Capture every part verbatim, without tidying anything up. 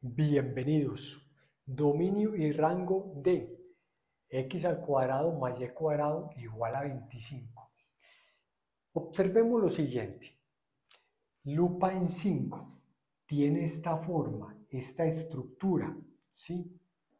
Bienvenidos. Dominio y rango de x al cuadrado más y cuadrado igual a veinticinco. Observemos lo siguiente. Lupa en cinco tiene esta forma, esta estructura, ¿sí?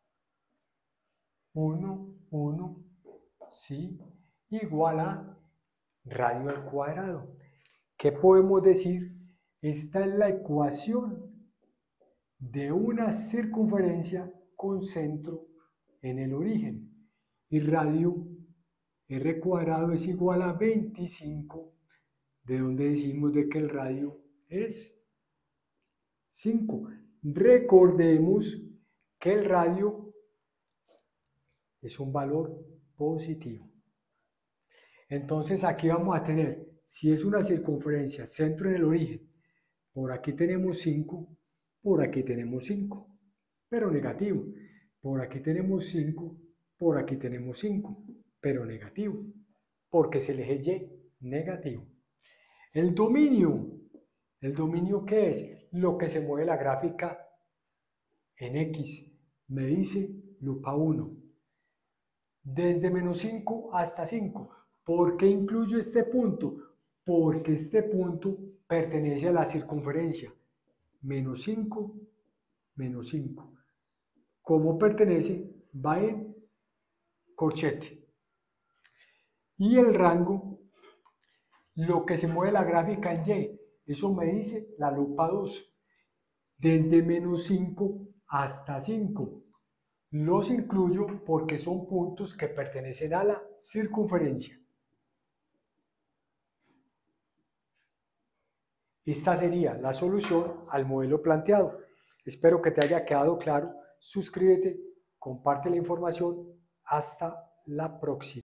uno, uno, ¿sí? Igual a radio al cuadrado. ¿Qué podemos decir? Esta es la ecuación de una circunferencia con centro en el origen. Y radio r cuadrado es igual a veinticinco, de donde decimos de que el radio es cinco. Recordemos que el radio es un valor positivo. Entonces aquí vamos a tener, si es una circunferencia, centro en el origen, por aquí tenemos cinco, por aquí tenemos cinco, pero negativo. Por aquí tenemos cinco, por aquí tenemos cinco, pero negativo, porque es el eje Y negativo. El dominio, ¿el dominio qué es? Lo que se mueve la gráfica en X, me dice lupa uno. Desde menos cinco hasta cinco. ¿Por qué incluyo este punto? Porque este punto pertenece a la circunferencia. Menos cinco, menos cinco. ¿Cómo pertenece? Va en corchete. Y el rango, lo que se mueve la gráfica en Y, eso me dice la lupa dos. Desde menos cinco hasta cinco. Los incluyo porque son puntos que pertenecen a la circunferencia. Esta sería la solución al modelo planteado. Espero que te haya quedado claro. Suscríbete, comparte la información. Hasta la próxima.